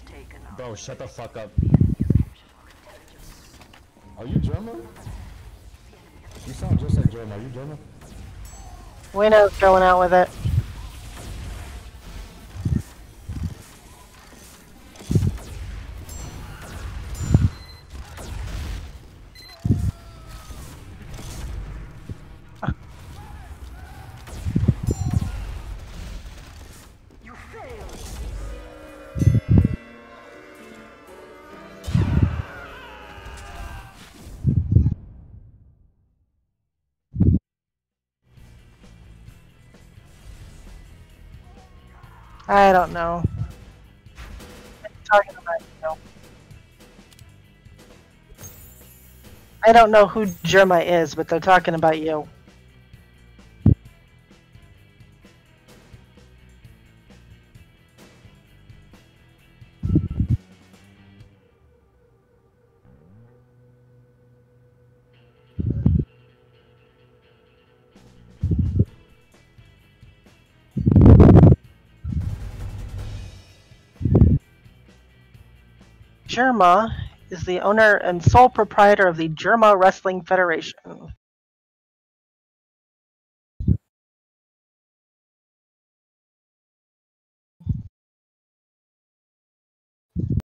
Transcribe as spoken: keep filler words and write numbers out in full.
Bro, shut the fuck up. Are you German? You sound just like German. Are you German? Wayno's going out with it. I don't know. I'm talking about you. I don't know who Germa is, but they're talking about you. Germa is the owner and sole proprietor of the Germa Wrestling Federation.